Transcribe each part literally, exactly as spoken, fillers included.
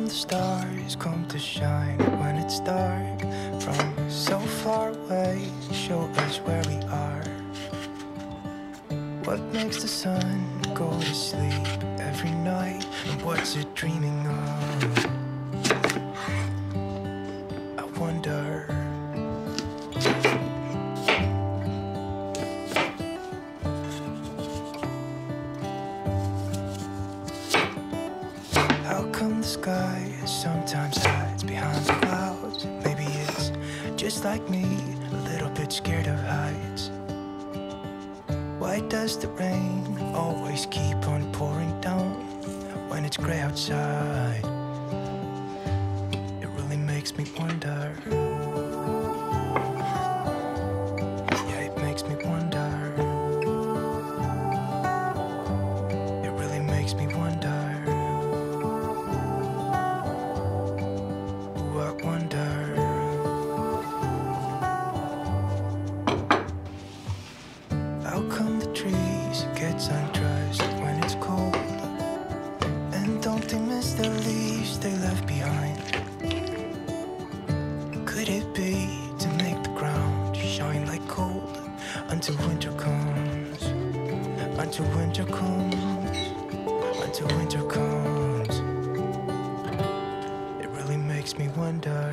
come the stars come to shine when it's dark? From so far away, show us where we are. What makes the sun go to sleep every night? And what's it dreaming of? I wonder. How come the sky sometimes hides behind the clouds? Maybe it's just like me, a little bit scared of heights. Why does the rain always keep on pouring down when it's gray outside? It really makes me wonder. Yeah, it makes me wonder. It really makes me wonder. Ooh, I wonder. How come the trees get undressed when it's cold? And don't they miss the leaves they left behind? Could it be to make the ground shine like gold until winter comes? Until winter comes, until winter comes. It really makes me wonder.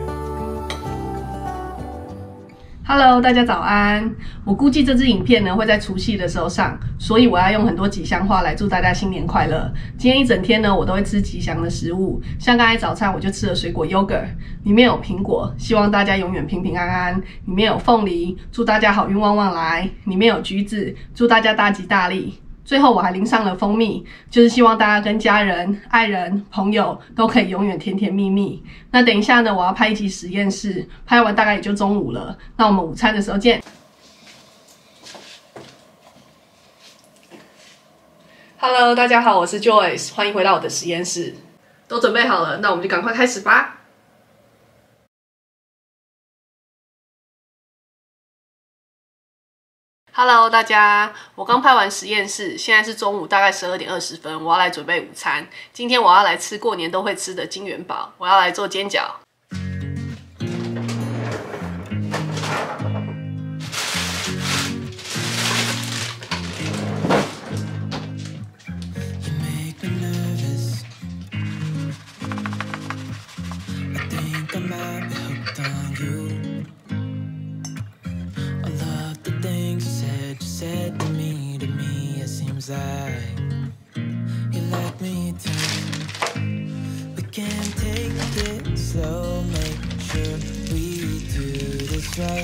Hello， 大家早安！我估计这支影片呢会在除夕的时候上，所以我要用很多吉祥话来祝大家新年快乐。今天一整天呢，我都会吃吉祥的食物，像刚才早餐我就吃了水果 yogurt， 里面有苹果，希望大家永远平平安安；里面有凤梨，祝大家好运旺旺来；里面有橘子，祝大家大吉大利。最后我还淋上了蜂蜜，就是希望大家跟家人、爱人、朋友都可以永远甜甜蜜蜜。那等一下呢，我要拍一集实验室，拍完大概也就中午了。那我们午餐的时候见。Hello， 大家好，我是 Joyce， 欢迎回到我的实验室。都准备好了，那我们就赶快开始吧。Hello， 大家，我刚拍完实验室，现在是中午大概十二点二十分，我要来准备午餐。今天我要来吃过年都会吃的金元宝，我要来做煎饺。 Said to me, to me, it seems like you let me down. We can take it slow, make sure we do this right.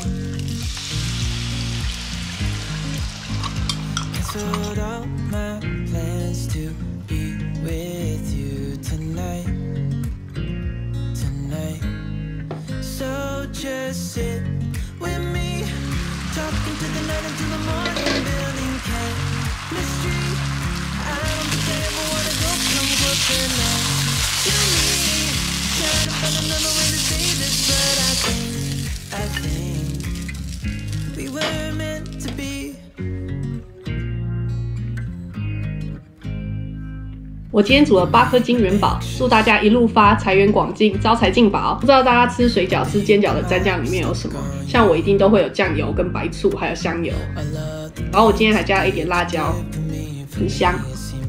Canceled all my plans to be with you tonight, tonight. So just sit with me, talking to the night until the morning, building chemistry. I don't think I ever wanna go come closer now to me. Trying to find another way to say this, but I think, I think we were meant to be. 我今天煮了八颗金元宝，祝大家一路发，财源广进，招财进宝。不知道大家吃水饺、吃煎饺的蘸酱里面有什么？像我一定都会有酱油、跟白醋，还有香油。然后我今天还加了一点辣椒，很香。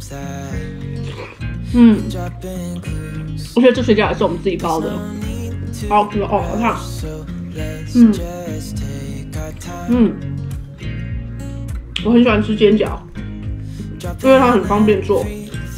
嗯，而且这水饺也是我们自己包的，好好吃哦，好烫。嗯嗯，我很喜欢吃煎饺，因为它很方便做。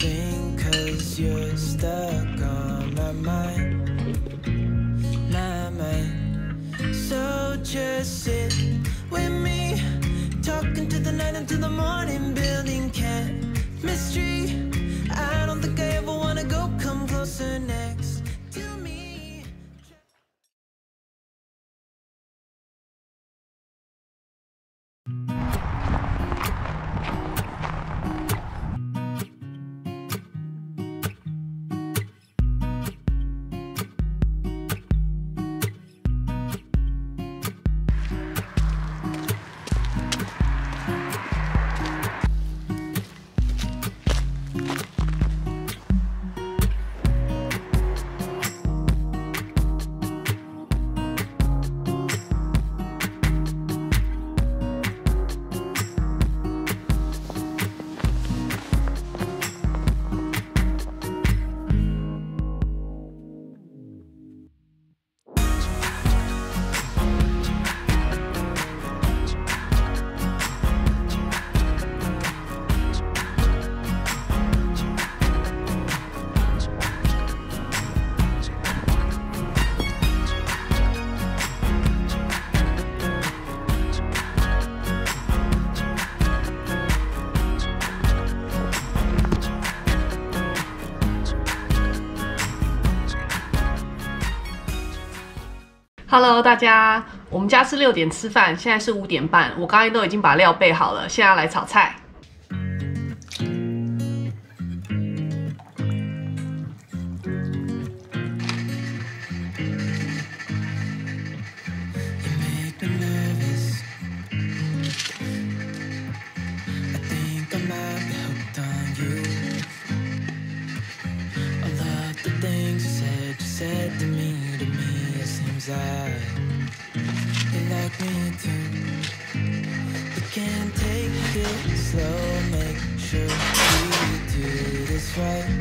Just sit with me, talking to the night until the morning, building chemistry. I don't think I ever wanna go come closer next to me. Hello， 大家，我们家是六点吃饭，现在是五点半。我刚才都已经把料备好了，现在要来炒菜。 You like me too. We can take it slow, make sure we do this right.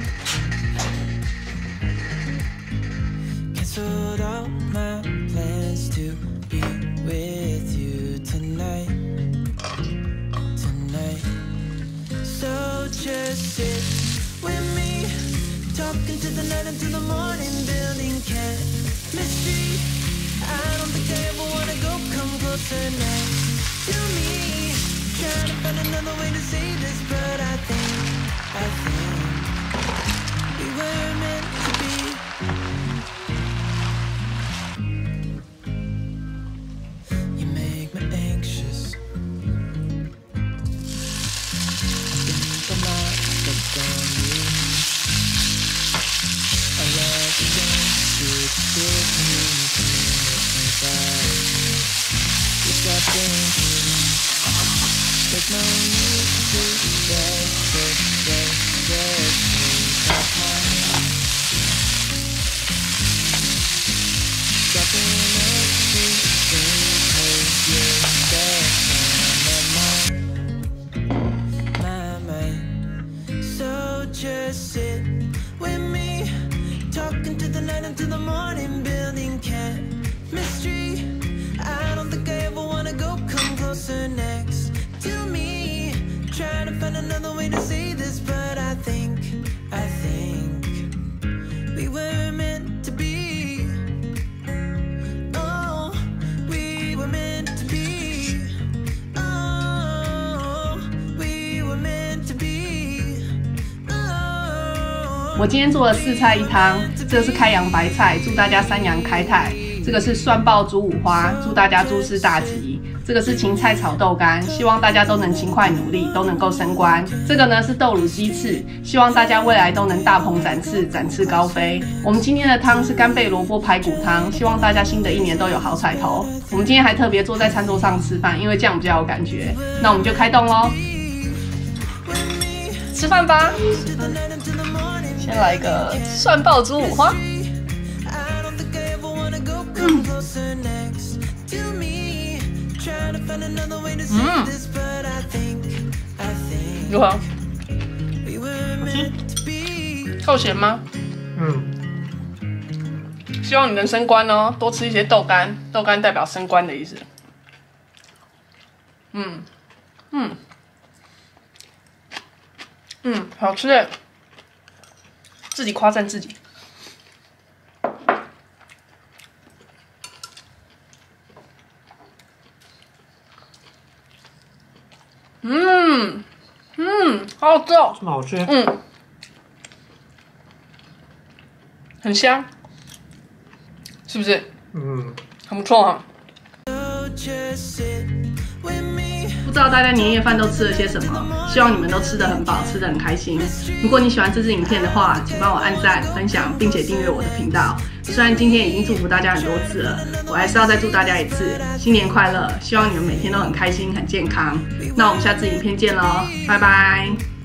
Canceled all my plans to be with you tonight, tonight. So just sit with me, talking to the night until the morning, building chemistry. I don't think I ever wanna go come closer next to me. Trying to find another way to say this, but I think, I think we were meant to be. You make me anxious. I think I might step on you. I love the dance you give me. Stop thinking. There's no need to rush, rush, rush, rush. Stop lying. Dropping everything 'cause you're there on my mind, my mind. So just sit with me, talking to the night until the morning, building chemistry. I don't think I ever wanna go come closer next to me. Trying to find another way to say this, but I think, I think we were meant to be. Oh, we were meant to be. Oh, we were meant to be. Oh. 我今天做了四菜一汤，这个是开阳白菜，祝大家三阳开泰。这个是蒜爆猪五花，祝大家诸事大吉。这个是芹菜炒豆干，希望大家都能勤快努力，都能够升官。这个呢是豆乳鸡翅，希望大家未来都能大鹏展翅，展翅高飞。我们今天的汤是干贝萝卜排骨汤，希望大家新的一年都有好彩头。我们今天还特别坐在餐桌上吃饭，因为这样比较有感觉。那我们就开动咯，吃饭吧。先来一个蒜爆猪五花。嗯，如何？好吃？够咸吗？嗯。希望你能升官哦，多吃一些豆干，豆干代表升官的意思。嗯，嗯，嗯，好吃耶！自己夸赞自己。嗯嗯，好好吃哦， 这么好吃， 嗯，很香，是不是？ 嗯， 很不错哈。不知道大家年夜饭都吃了些什么？希望你们都吃得很饱，吃得很开心。如果你喜欢这支影片的话，请帮我按赞、分享，并且订阅我的频道。虽然今天已经祝福大家很多次了，我还是要再祝大家一次新年快乐！希望你们每天都很开心、很健康。那我们下次影片见喽，拜拜。